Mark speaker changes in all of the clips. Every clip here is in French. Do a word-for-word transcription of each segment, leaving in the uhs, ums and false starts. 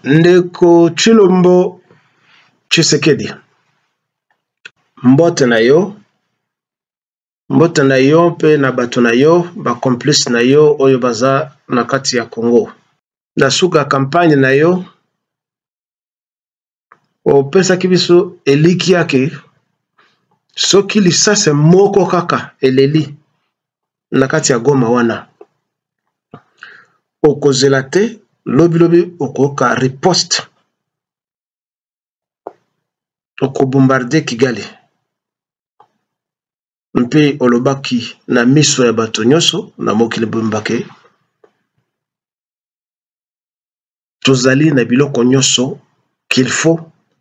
Speaker 1: Ndeko Chilombo Tshisekedi mbote na yo mbote na yo pe na bato na yo ba complice na yo oyo baza na kati ya Congo na suka campagne na yo opesa kibiso eliki yake soki lisase moko kaka eleli na kati ya Goma wana okozela te lobi lobi okoka riposte okobombarde Kigali mpe olobaki na miso ya bato nyonso na mokili bombake tozali na biloko nyonso qu'il faut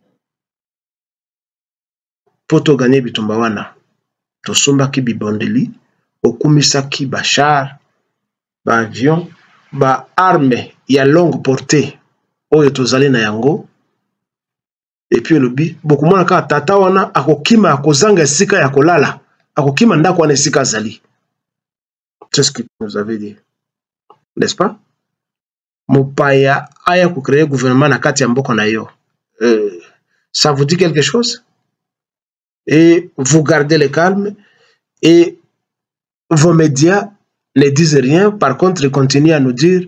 Speaker 1: poto gagner bitumba wana tosombaki bibondeli okumisaki ba char ba avion ba arme ya longue portée oyo tozali na yango et puis lobi bokumona ka tata wana akokima akozanga esika ya kolala akokima ndako wana esika azali. C'est ce que nous avait dit, n'est-ce pas? Mopaya aya ko créer gouvernement na kati ya mboka na yo. Euh, ça vous dit quelque chose? Et vous gardez le calme et vos médias ne disent rien. Par contre, ils continuent à nous dire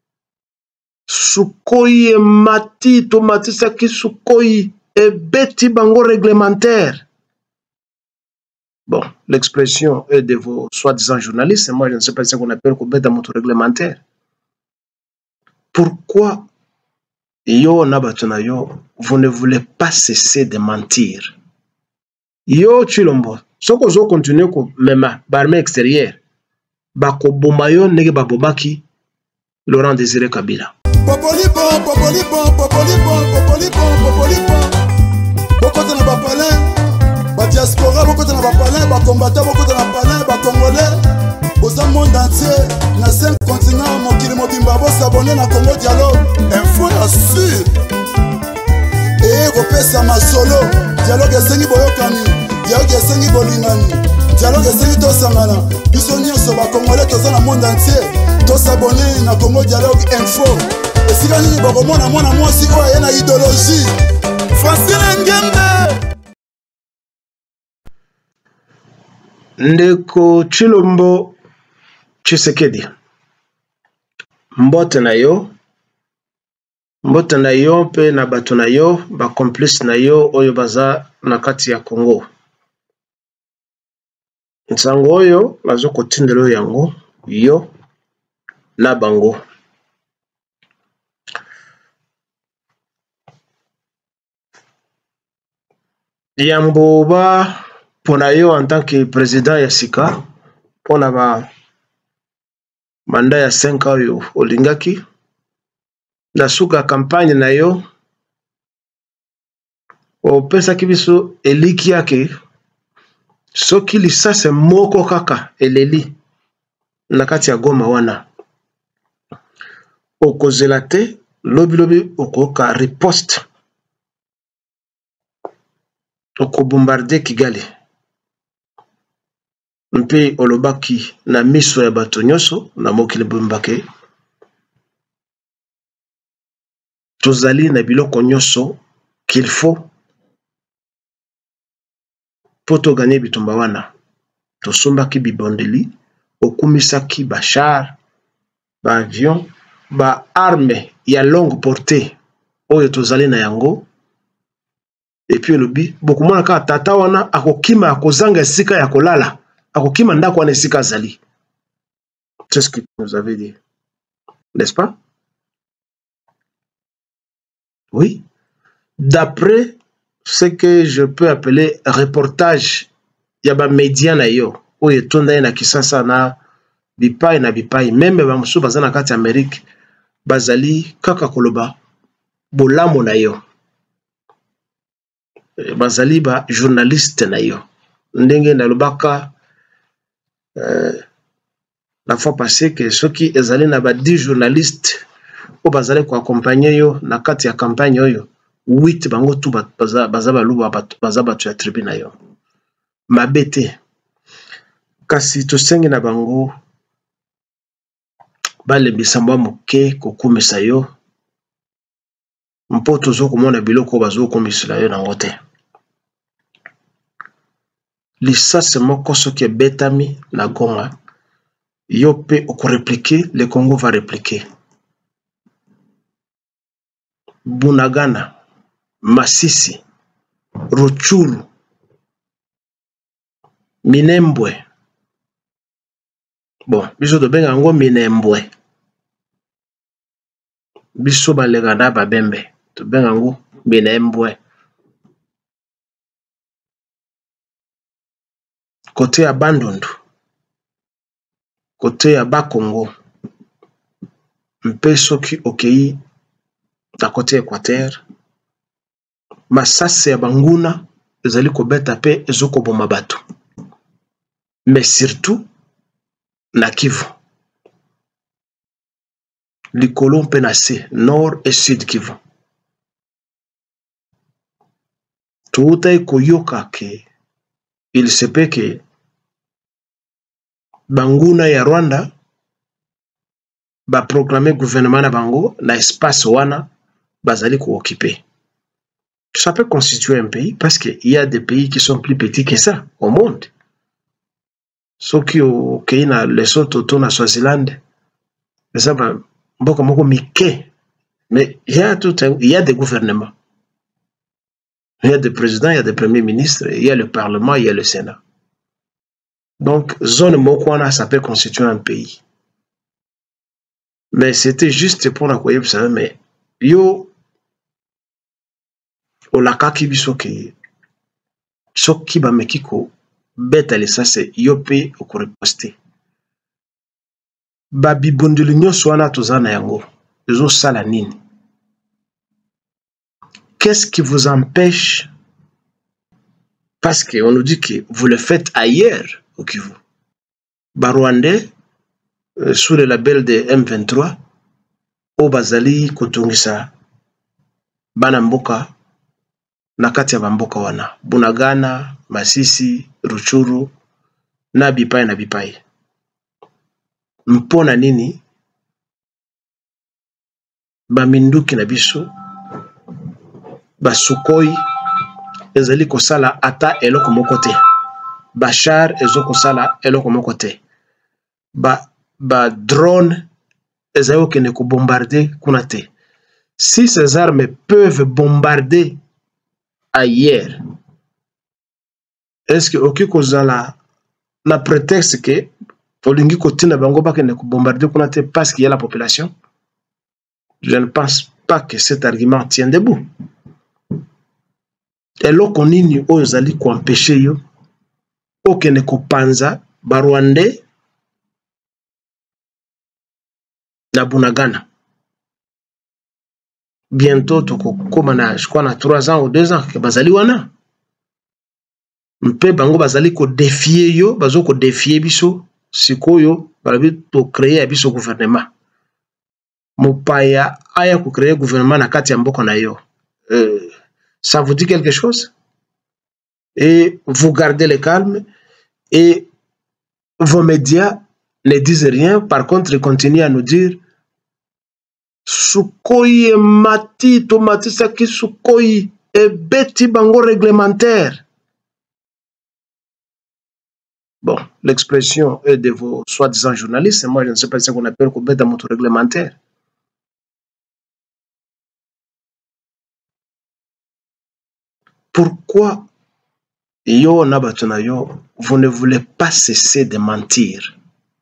Speaker 1: Sukoyi mati tomatisa ki Sukoyi et beti bango réglementaire. Bon, l'expression est de vos soi-disant journalistes, moi je ne sais pas ce qu'on appelle qu'on bête dans notre réglementaire. Pourquoi yo nabatuna yo, vous ne voulez pas cesser de mentir? Yo Chilombo, soko zo continue ko mema barme extérieure, bako bomayo nege babomaki Laurent Désiré Kabila.
Speaker 2: Popoli bon, popoli bon, popoli bon, popoli bon, popoli bon. Bokote na bapalin, ba diaspora bokote na bapalin, ba combattant bokote na bapalin, ba congolais. Boza monde entier, na cinq continents, mokili mobimba bo s'abonner na Congo Dialogue. Info ya sûr. Et repesa ma solo, dialogue esengi boyokani, dialogue esengi bolingani, dialogue esengi tosangana. Biso nyonso ba congolais toza na monde entier, to s'abonner na Congo Dialogue Info. Et si gani boko mona mona mwasi oyo na idéologie. Francine Ngembe.
Speaker 1: Ndeko Chilombo Tshisekedi mbote na yo mbote na yo pe na bato na yo ba complice na yo oyo baza na kati ya Congo nsango oyo nazo kotindelo yango yo na bango yambo ba pona yo en tant que président ya sika pona ba manda ya cinq oyo olingaki na suka campagne na yo opesa kibiso eliki yake soki lisase moko kaka eleli na kati ya Goma wana okozela te lobi lobi okoka riposte okobombarde Kigali mpe olobaki na miso ya bato nyonso na mokili bombake tozali na biloko nyonso qu'il faut poto gagner bitumba wana tosombaki bibondeli okumisaki ba char ba avion ba arme ya longue portée oyo tozali na yango et puis lobi bokumona ka tata wana akokima akozanga esika ya kolala akokima ndako wana esika azali. C'est ce que nous avait dit, n'est-ce pas? Oui, d'après ce que je peux appeler reportage yaba média na yo oyo etonda na Kisasa na bipai na bipai même ba musu baza na kati Amérique bazali kaka koloba bolamo na yo bazali ba journaliste na yo ndenge na lobaka euh, la fois passée que ceux qui ezali na ba dix journalistes o bazali ko accompagner yo na kati ya campagne oyo huit bango tu baza baza baluba baza batu ya tribu na yo mabete kasi tosengi na bango balembisa mwa moke kokumisa yo mpo tozo komona biloko bazo komisila yo nango te. Lisasi moko soki ebetami na Goma, yo pe okoreplike, le Congo va répliquer. Bunagana, Masisi, Ruchuru, Minembwe. Bon, biso to benga ngo Minembwe. Biso balegana babembe, to benga ngo Minembwe. Côté ya Bandundu, côté ya Bakongo, mpe soki okei na côté Équateur, masase ya banguna ezali kobeta pe ezoko boma bato. Mais surtout na Kivu, likolo mpe na se, nord et sud Kivu. Toutai koyoka ke il se peut que banguna ya Rwanda ba proclamer gouvernement na bango na espace wana bazali ko occuper. Ça peut constituer un pays parce qu'il y a des pays qui sont plus petits que ça au monde. Ceux qui au Kenya, Lesotho, to na Swaziland, ça va beaucoup moko mike. Mais il y a tout un, il y a des gouvernements. Il y a des présidents, il y a des premiers ministres, il y a le Parlement, il y a le Sénat. Donc, zone Mokwana, ça peut constituer un pays. Mais c'était juste pour la quoi, vous savez, mais yo, au laka kibiso ki, soki ba mekiko, bête à ça, c'est yope au riposter. Babi bondulunyo soana tozana yango, zo salanine. Qu'est-ce qui vous empêche? Parce qu'on nous dit que vous le faites ailleurs au Kivu. Barwandais, euh, sous le label de M vingt-trois, au Bazali, Kotungisa, Banamboka, Nakati ya Bamboka wana, Bunagana, Masisi, Ruchuru, Nabipai, Nabipai. Mpona nini, Baminduki na biso, Basukoi, ezali kosala ata eloko moko te. Bachar ezo kosala eloko moko te. Ba ba drone ezali kene ko bombarder kuna te. Si ces armes peuvent bombarder ailleurs, est-ce que oki kozala na prétexte que olingi kotina bango ba kene ko bombarder kuna te parce qu'il y a la population? Je ne pense pas que cet argument tient debout. Eloko nini oyo zali ko empêcher yo okene ko panza Barwandais na Bunagana. Bientôt toko koma na je crois na trois ans ou deux ans que bazali wana. Mpe bango bazali ko défier yo, bazo ko défier biso sikoyo balabi to créer biso gouvernement. Mopaya aya ko créer gouvernement na kati ya mboka na yo. Euh, ça vous dit quelque chose? Et vous gardez le calme et vos médias ne disent rien. Par contre, ils continuent à nous dire Sukoyi mati tomati saki Sukoyi et beti bango réglementaire. Bon, l'expression est de vos soi-disant journalistes. Moi, je ne sais pas ce qu'on appelle qu'on bête dans notre réglementaire. Pourquoi yo nabatuna yo, vous ne voulez pas cesser de mentir?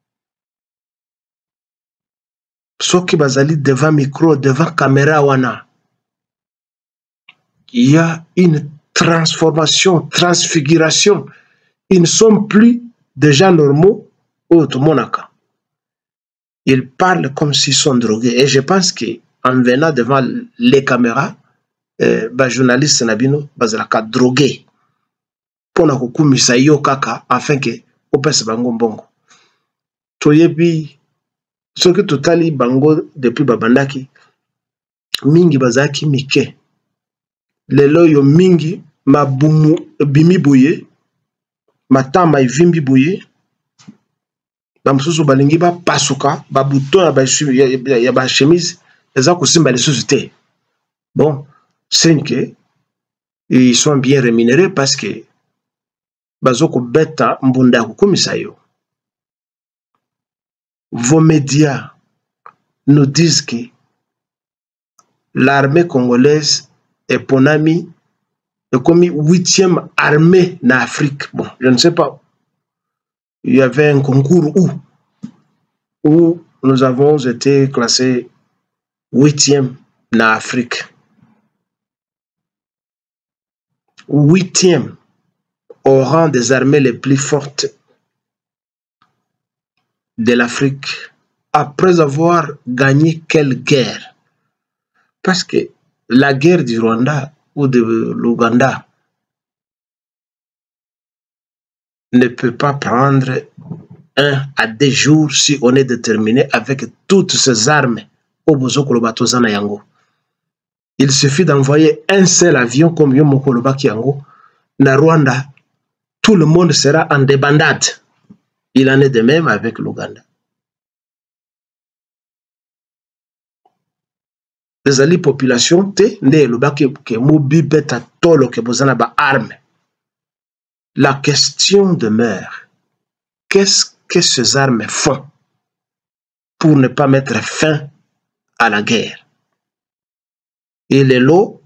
Speaker 1: Soki bazali devant micro, devant caméra wana, il y a une transformation, transfiguration. Ils ne sont plus des gens normaux au Monaka. Ils parlent comme s'ils sont drogués. Et je pense qu'en venant devant les caméras, les eh, journalistes nabino bazalaka drogué pour na kokumisa yo kaka afin que opese bango mbongo. Toyebi soki totali bango depuis babandaki mingi bazaki mike. Lelo yo mingi mabumu bimi boye matama ivimbi boye bamususu balingi ba pasuka ba bouton ya ba ya ba chemise eza kosimba lisusu te. Bon, c'est que ils sont bien rémunérés parce que bazoko beta mbunda kukumisa yo. Vos médias nous disent que l'armée congolaise est ponami est comme huitième armée en Afrique. Bon, je ne sais pas. Il y avait un concours où, où nous avons été classés huitième en Afrique. Huitième au rang des armées les plus fortes de l'Afrique après avoir gagné quelle guerre? Parce que la guerre du Rwanda ou de l'Ouganda ne peut pas prendre un à deux jours si on est déterminé avec toutes ces armes au Bozokolobatozana Yango. Il suffit d'envoyer un seul avion comme Yomokolobaki Yango na Rwanda, tout le monde sera en débandade. Il en est de même avec l'Ouganda. Les alliés population te ne lobaki ke mobi beta tolo ke bozana ba arme. La question demeure, qu'est-ce que ces armes font pour ne pas mettre fin à la guerre? Et les lots,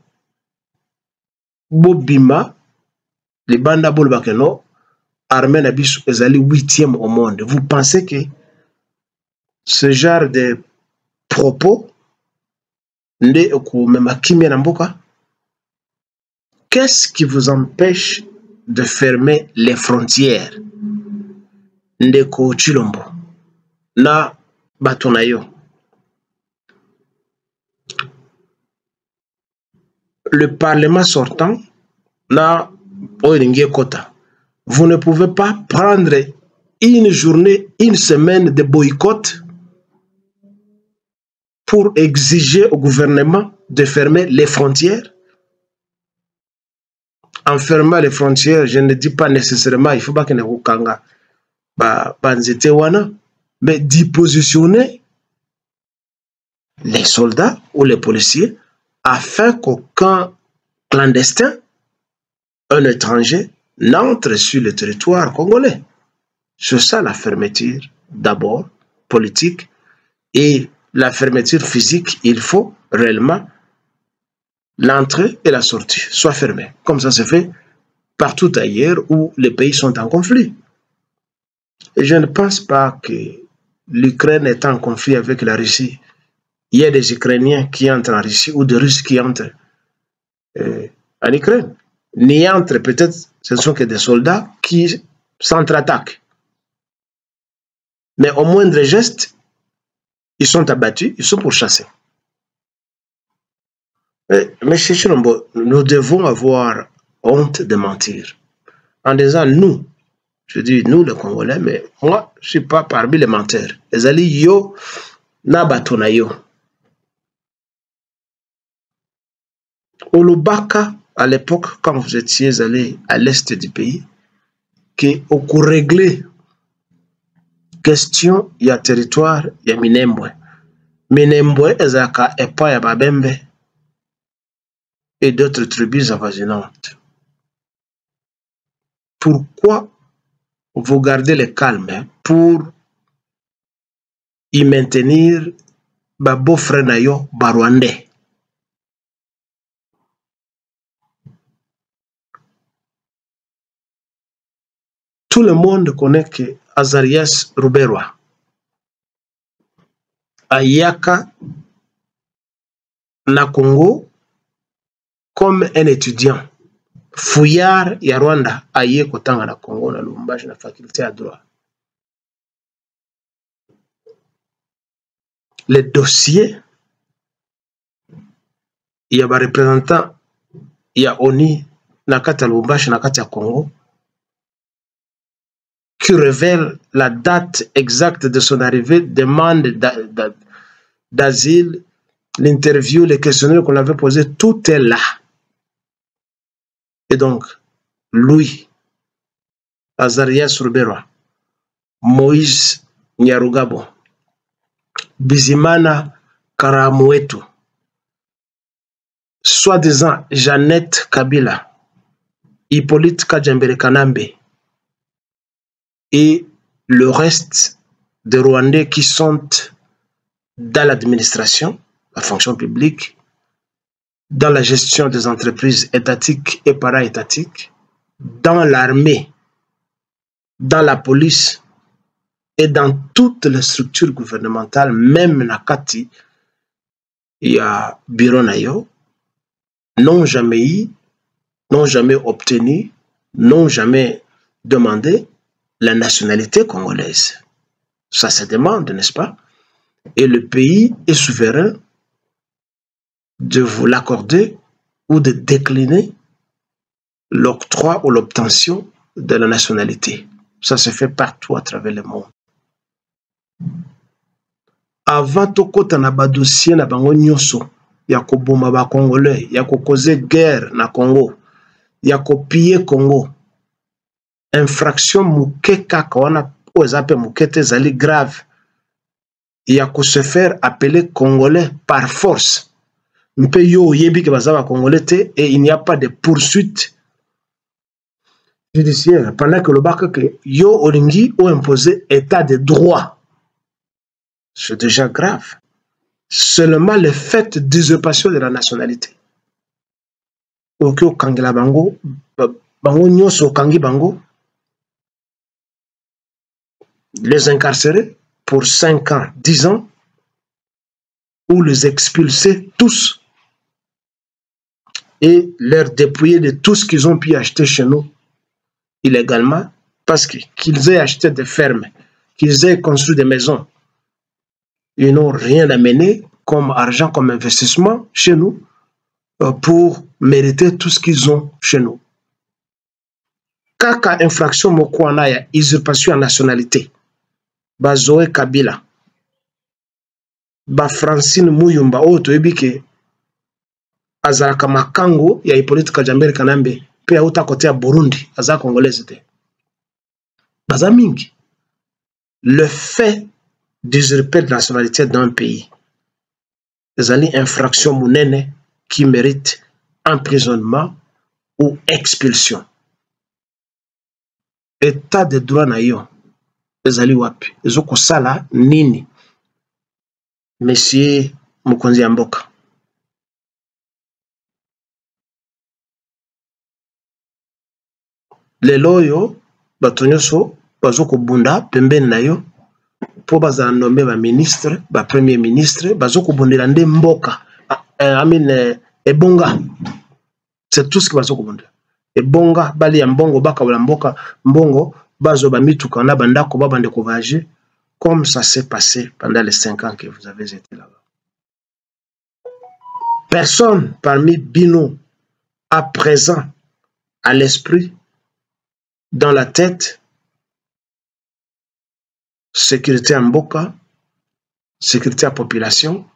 Speaker 1: Bobima, les bandes bolbakeno, armée n'abis ezali huitième au monde. Vous pensez que ce genre de propos qu'est-ce qui vous empêche de fermer les frontières? Ndeko Chilombo na batonayo. Le Parlement sortant na Oringue Kota. Vous ne pouvez pas prendre une journée, une semaine de boycott pour exiger au gouvernement de fermer les frontières. En fermant les frontières, je ne dis pas nécessairement il faut pas que nous kanga ba banzete wana, mais d'y positionner les soldats ou les policiers afin qu'aucun clandestin, un étranger, n'entre sur le territoire congolais. C'est ça la fermeture d'abord politique, et la fermeture physique, il faut réellement l'entrée et la sortie soient fermées. Comme ça se fait partout ailleurs où les pays sont en conflit. Et je ne pense pas que l'Ukraine est en conflit avec la Russie. Il y a des Ukrainiens qui entrent en Russie ou des Russes qui entrent euh, en Ukraine. Ni entre, peut-être, ce ne sont que des soldats qui s'entre-attaquent. Mais au moindre geste, ils sont abattus, ils sont pourchassés. Mais, M. Chilombo, nous devons avoir honte de mentir. En disant nous, je dis nous les Congolais, mais moi, je ne suis pas parmi les menteurs. Les alliés, yo, nabatona yo. Au Lubaka, à l'époque, quand vous étiez allé à l'est du pays, qui au coup réglé question, il y a territoire, il y a Minembwe. Minembwe, Ezaka, Epa, Yababembe et d'autres tribus avoisinantes. Pourquoi vous gardez le calme pour y maintenir Babo Frenayo Barwandais? Tout le monde connaît que Azarias Ruberwa, Ayaka, na Congo, comme un étudiant, fouillard ya Rwanda, aye kotanga na Congo, na Lubumbashi, na faculté à droit. Les dossiers, il y a des représentants, il y a Oni, na kati ya Lubumbashi, na kati ya Congo, qui révèle la date exacte de son arrivée, demande d'asile, l'interview, les questionnaires qu'on avait posés, tout est là. Et donc, lui, Azarias Ruberwa, Moïse Nyarugabo, Bizimana Karamuetu, soi-disant Jeannette Kabila, Hippolyte Kajambere Kanambe et le reste des Rwandais qui sont dans l'administration, la fonction publique, dans la gestion des entreprises étatiques et para-étatiques, dans l'armée, dans la police et dans toutes les structures gouvernementales, même Nakati, il y a Bironayo, n'ont jamais eu, n'ont jamais obtenu, n'ont jamais demandé la nationalité congolaise. Ça se demande, n'est-ce pas? Et le pays est souverain de vous l'accorder ou de décliner l'octroi ou l'obtention de la nationalité. Ça se fait partout à travers le monde. Avant tout kota na ba dossier na bango nyoso ya ko boma ba congolais, ya ko causer guerre na Congo, ya ko piller Congo. Infraction muke kaka wana ozape mukete zali grave. Ya ko se faire appeler congolais par force. Mpe yo yebi ke bazaba congolais te et il n'y a pas de poursuite judiciaire pendant que le bac que yo olingi ou imposé état de droit. C'est déjà grave. Seulement le fait d'usurpation de la nationalité. Ok, kangela bango, bango nyoso kangi bango, les incarcérer pour cinq ans, dix ans, ou les expulser tous et leur dépouiller de tout ce qu'ils ont pu acheter chez nous illégalement, parce qu'ils aient acheté des fermes, qu'ils aient construit des maisons. Ils n'ont rien amené comme argent, comme investissement chez nous pour mériter tout ce qu'ils ont chez nous. Kaka infraction mokwana ya usurpation à nationalité. Ba Zoé Kabila. Ba Francine Muyumba oto ebike azalaka makango ya Hippolyte Kajambere Kanambe pe auta côté ya Burundi azaka congolaise te. Baza mingi. Le fait d'usurper la nationalité d'un pays, les alliés infraction mounene qui mérite emprisonnement ou expulsion. État de droit na yo, les alliés wapi, les oko sala nini, Monsieur Mukonzi Amboka. Les loyo, batonyoso, bazoko bunda, pembeni na yo, pour baza nommer ba ministre, ba premier ministre, bazoko bundela nde mboka, amine ebonga. C'est tout ce que bazoko bundela. Ebonga bali ya mbongo baka wala mboka, mbongo bazo ba mituka na bandako ba bande kovager comme ça s'est passé pendant les cinq ans que vous avez été là-bas. Personne parmi Bino à présent à l'esprit, dans la tête, sécurité à Mboka, sécurité à population,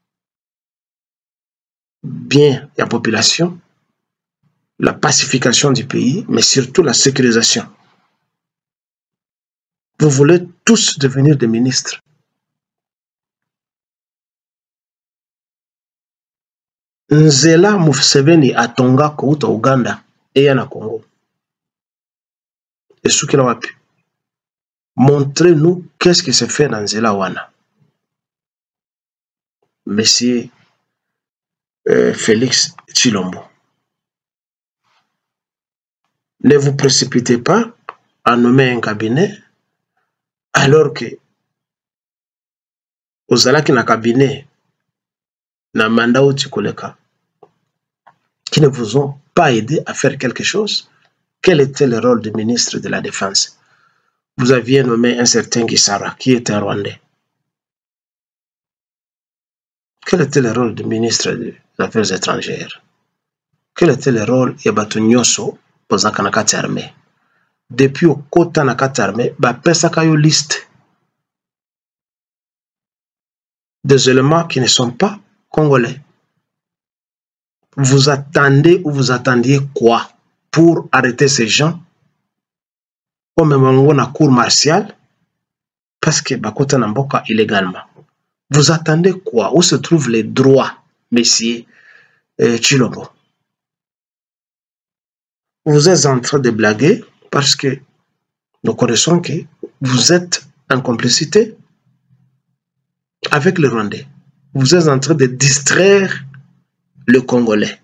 Speaker 1: bien à population, la pacification du pays, mais surtout la sécurisation. Vous voulez tous devenir des ministres. Nzela Museveni a Tonga kouta Uganda et yana Congo. Et ce qu'il a pu. Montrez-nous qu'est-ce qui se fait dans Nzela Wana. Monsieur euh, Félix Tshilombo. Ne vous précipitez pas à nommer un cabinet alors que ozalaki na cabinet na mandat utikoleka qui ne vous ont pas aidé à faire quelque chose. Quel était le rôle du ministre de la Défense? Vous aviez nommé un certain Gisara qui était un Rwandais. Quel était le rôle du ministre des Affaires étrangères? Quel était le rôle de Yabatou Nyoso pour Zakanakati armée? Depuis au Kota Nakati armée, ba pesaka yo liste des éléments qui ne sont pas congolais. Vous attendez ou vous attendiez quoi pour arrêter ces gens au même moment na cour martiale parce que bakota namboka illégalement? Vous attendez quoi? Où se trouvent les droits, messieurs et Tshilombo. Vous êtes en train de blaguer parce que nous connaissons que vous êtes en complicité avec les Rwandais. Vous êtes en train de distraire le Congolais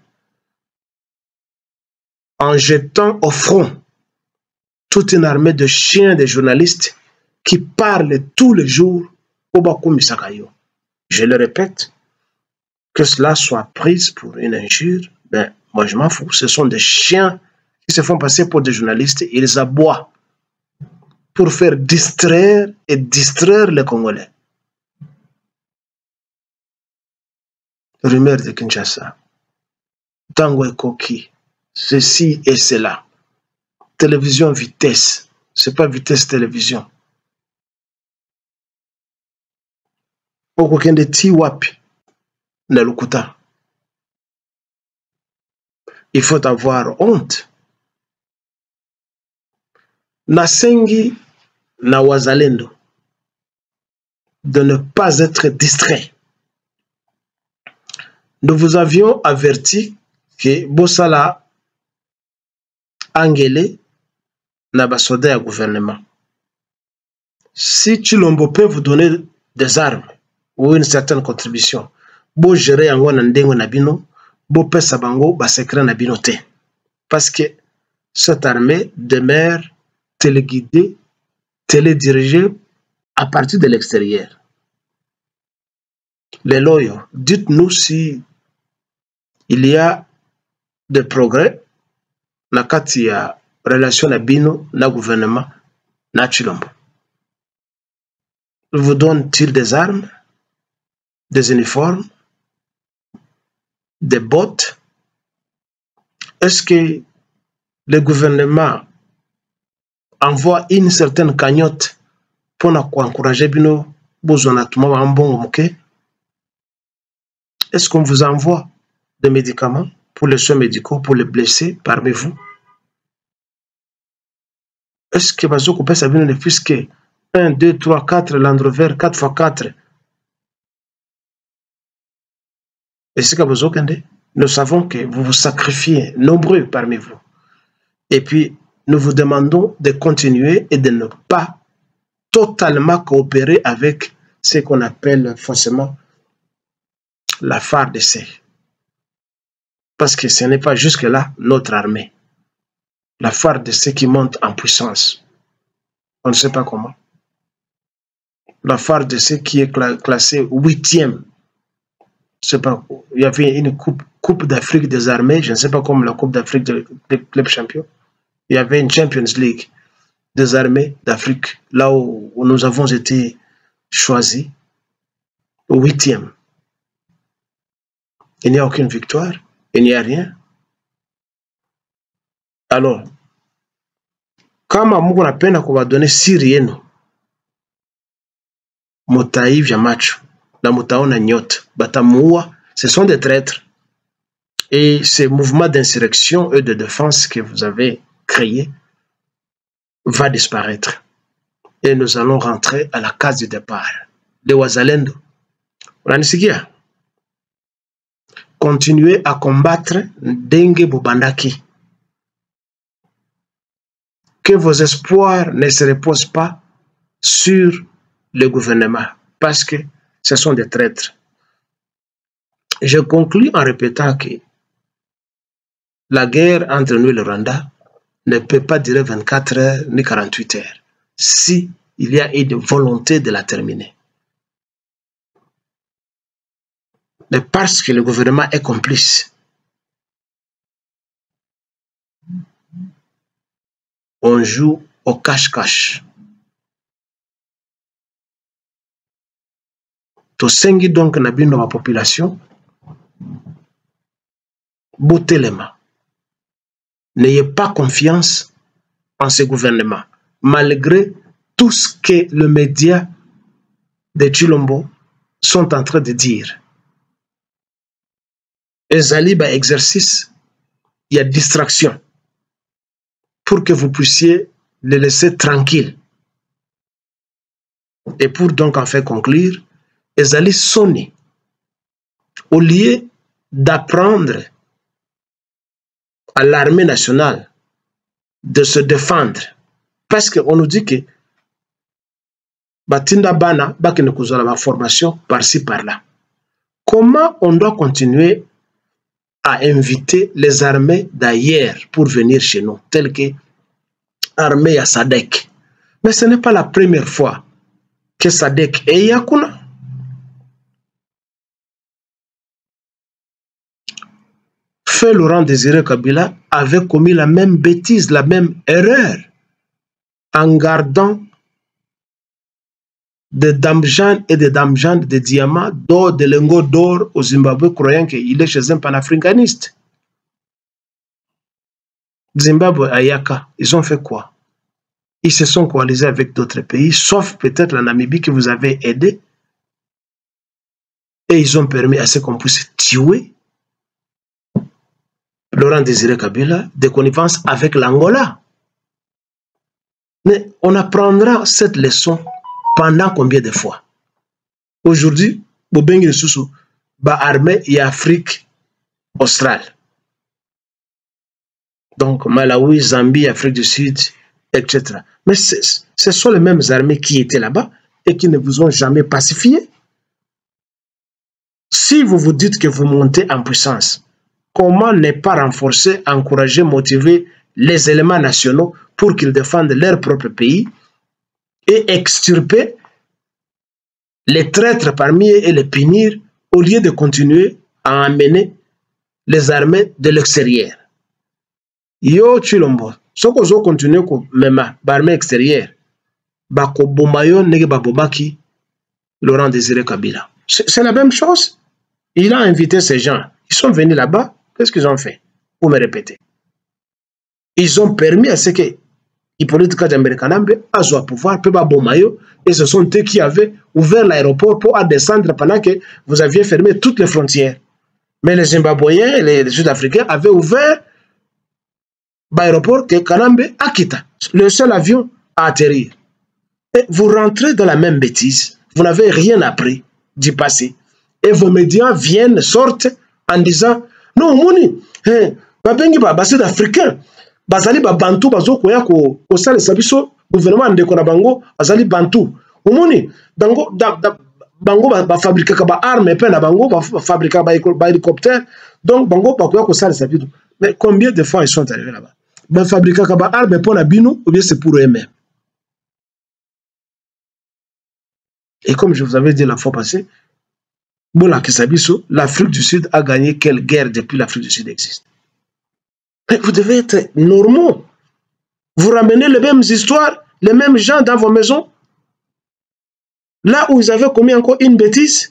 Speaker 1: en jetant au front toute une armée de chiens, de journalistes qui parlent tous les jours au Bakoumi Sakayo. Je le répète, que cela soit pris pour une injure, ben, moi je m'en fous. Ce sont des chiens qui se font passer pour des journalistes, ils aboient pour faire distraire et distraire les Congolais. Rumeur de Kinshasa, Tango et Koki, ceci et cela. Télévision vitesse, c'est pas vitesse télévision. Okokende ti wapi na lukuta. Il faut avoir honte. Nasengi na wazalendo de ne pas être distrait. Nous vous avions averti que Bossala Angele n'a pas soldé à gouvernement. Si Tshilombo peut vous donner des armes ou une certaine contribution, bo gérer en wana ndengo nabino, bo pesa bango ba secret nabino te. Parce que cette armée demeure téléguidée, télédirigée à partir de l'extérieur. Les loyaux, dites-nous si il y a des progrès na kati ya relation na bino na gouvernement na Tshilombo. Vous donne-t-il des armes, des uniformes, des bottes? Est-ce que le gouvernement envoie une certaine cagnotte pour encourager bino besoin en bon moké? Est-ce qu'on vous envoie des médicaments pour les soins médicaux, pour les blessés parmi vous? Est-ce que vous avez ça ne fût que un, deux, trois, quatre, Land Rover, quatre fois quatre? Est-ce que vous avez? Nous savons que vous vous sacrifiez, nombreux parmi vous. Et puis, nous vous demandons de continuer et de ne pas totalement coopérer avec ce qu'on appelle forcément la F A R D C. Parce que ce n'est pas jusque-là notre armée. La F A R D C qui monte en puissance. On ne sait pas comment. La F A R D C qui est classée huitième. Je ne sais pas. Il y avait une coupe, coupe d'Afrique des armées. Je ne sais pas comment la Coupe d'Afrique des clubs champions. Il y avait une Champions League des armées d'Afrique. Là où, où nous avons été choisis. Huitième. Il n'y a aucune victoire. Il n'y a rien. Alors, kama Mungu anapenda kuwadonner siri yenu, mutaivya macho na mutaona nyota, batamuua. Ce sont des traîtres. Et ces mouvements d'insurrection et de défense que vous avez créés va disparaître. Et nous allons rentrer à la case du départ. Les Wazalendo, unanisikia? Continuez à combattre Dengue Bobandaki. Que vos espoirs ne se reposent pas sur le gouvernement, parce que ce sont des traîtres. Je conclus en répétant que la guerre entre nous et le Rwanda ne peut pas durer vingt-quatre heures ni quarante-huit heures si il y a une volonté de la terminer. Mais parce que le gouvernement est complice, on joue au cache-cache. Tosengi donc nabino ma population, bottez les mains. N'ayez pas confiance en ce gouvernement, malgré tout ce que les médias de Tshilombo sont en train de dire. Ezali ba exercice, il y a distraction pour que vous puissiez les laisser tranquilles. Et pour donc en fait conclure, Ezali sonné, au lieu d'apprendre à l'armée nationale de se défendre. Parce qu'on nous dit que Batinda Bana, Bakene Kuzala, ma formation par-ci, par-là. Comment on doit continuer à inviter les armées d'ailleurs pour venir chez nous, telles que l'armée à Sadek? Mais ce n'est pas la première fois que Sadek est Yakuna. Fait Laurent Désiré Kabila avait commis la même bêtise, la même erreur, en gardant des damjans et des damjans de diamants, d'or, de lingots d'or au Zimbabwe, croyant qu'il est chez un panafricaniste. Zimbabwe, Ayaka, ils ont fait quoi? Ils se sont coalisés avec d'autres pays, sauf peut-être la Namibie que vous avez aidé. Et ils ont permis à ce qu'on puisse tuer Laurent Désiré Kabila de connivence avec l'Angola. Mais on apprendra cette leçon pendant combien de fois? Aujourd'hui, Bobengi Soussou, ba armée et Afrique australe. Donc Malawi, Zambie, Afrique du Sud, et cetera. Mais ce sont les mêmes armées qui étaient là-bas et qui ne vous ont jamais pacifié. Si vous vous dites que vous montez en puissance, comment ne pas renforcer, encourager, motiver les éléments nationaux pour qu'ils défendent leur propre pays et extirper les traîtres parmi eux et les punir au lieu de continuer à amener les armées de l'extérieur? Yo Chilombo, ce que vous continuez à l'armée extérieure, bako bomayo nege babomaki Laurent Désiré Kabila. C'est la même chose. Il a invité ces gens. Ils sont venus là-bas. Qu'est-ce qu'ils ont fait? Pour me répéter. Ils ont permis à ce que Hippolyte Kajambe Kanambe a pouvoir, et ce sont eux qui avaient ouvert l'aéroport pour descendre pendant que vous aviez fermé toutes les frontières. Mais les Zimbabwéens et les Sud-Africains avaient ouvert l'aéroport que Kanambe a quitté. Le seul avion à atterrir. Et vous rentrez dans la même bêtise. Vous n'avez rien appris du passé. Et vos médias viennent, sortent en disant non, Mouni, Babengi ba Sud-Africain, Bazali ba Bantu, Bazo Koya ko Sale Sabiso, gouvernement de Konabango, Bazali Bantu. Mouni, Bango, Bango ba fabriquer ba armes, et na Bango ba fabriquer ba hélicoptère, donc Bango ba Koya ko Sale Sabiso. Mais combien de fois ils sont arrivés là-bas? Ba fabriquer ba armes pour la Bino, ou bien c'est pour eux-mêmes? Et comme je vous avais dit la fois passée, l'Afrique du Sud a gagné quelle guerre depuis l'Afrique du Sud existe? Mais vous devez être normaux. Vous ramenez les mêmes histoires, les mêmes gens dans vos maisons. Là où ils avaient commis encore une bêtise.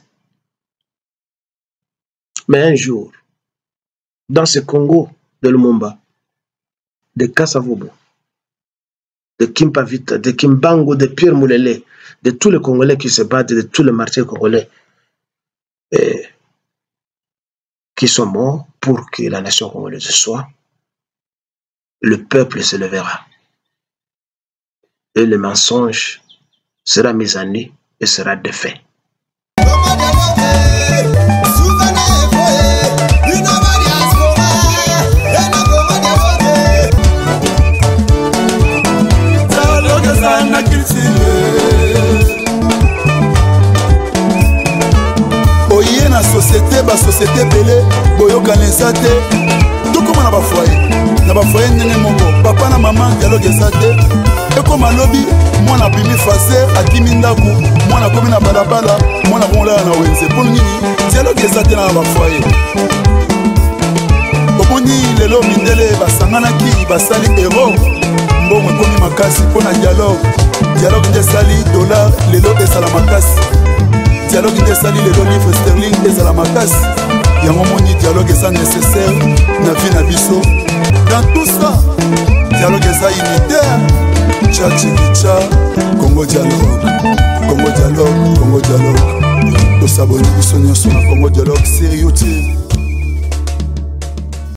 Speaker 1: Mais un jour, dans ce Congo de Lumumba, de Kassavobo, de Kimpavita, de Kimbango, de Pierre Moulele, de tous les Congolais qui se battent, de tous les martyrs congolais, et qui sont morts pour que la nation congolaise soit, le peuple se lèvera. Et le mensonge sera mis en nu et sera défait.
Speaker 2: Oye na société, ba société belé, boyoka nesate, tout comme na ba foyer, na ba foyer ndenge moko, papa na maman dialogue esate, et comme lobby, moi na bimi facer, akimi ndaku, moi na komi na balabala, moi na bonla na wenze, pour nini dialogue esate na ba foyer. Omoni lelo mindele basangana ki basali héros, mbongo komi makasi pona dialogue, dialogue ndesali dollar lelo esala makasi. Dialogue ndesali le livre sterling ezala makasi yango moni dialogue eza nécessaire na vie na biso dans tout ça dialogue eza unitaire cha chikicha Congo dialogue Congo dialogue Congo dialogue tosaboni biso nyonso na Congo dialogue sur YouTube.